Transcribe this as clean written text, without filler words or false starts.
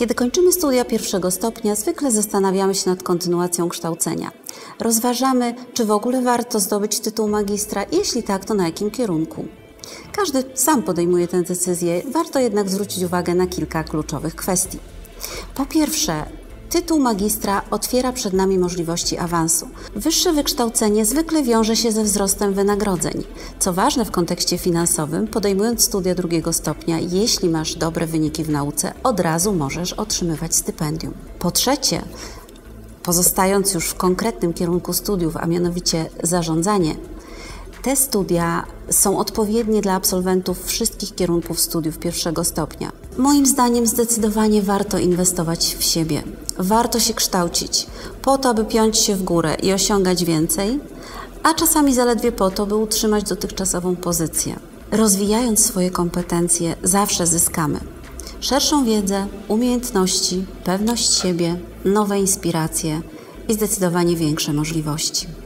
Kiedy kończymy studia pierwszego stopnia, zwykle zastanawiamy się nad kontynuacją kształcenia. Rozważamy, czy w ogóle warto zdobyć tytuł magistra, jeśli tak, to na jakim kierunku. Każdy sam podejmuje tę decyzję, warto jednak zwrócić uwagę na kilka kluczowych kwestii. Po pierwsze, tytuł magistra otwiera przed nami możliwości awansu. Wyższe wykształcenie zwykle wiąże się ze wzrostem wynagrodzeń. Co ważne w kontekście finansowym, podejmując studia drugiego stopnia, jeśli masz dobre wyniki w nauce, od razu możesz otrzymywać stypendium. Po trzecie, pozostając już w konkretnym kierunku studiów, a mianowicie zarządzanie, te studia są odpowiednie dla absolwentów wszystkich kierunków studiów pierwszego stopnia. Moim zdaniem zdecydowanie warto inwestować w siebie. Warto się kształcić po to, aby piąć się w górę i osiągać więcej, a czasami zaledwie po to, by utrzymać dotychczasową pozycję. Rozwijając swoje kompetencje, zawsze zyskamy szerszą wiedzę, umiejętności, pewność siebie, nowe inspiracje i zdecydowanie większe możliwości.